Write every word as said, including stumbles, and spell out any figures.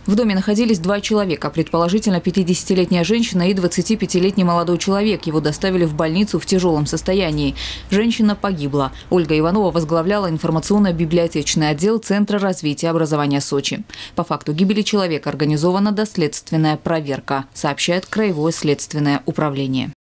В доме находились два человека, предположительно пятидесятилетняя женщина и двадцатипятилетний молодой человек. Его доставили в больницу в тяжелом состоянии. Женщина погибла. Ольга Иванова возглавляла информационно-библиотечный отдел Центра развития образования Сочи. По факту гибели человека организована доследственная проверка, сообщает Краевое следственное управление.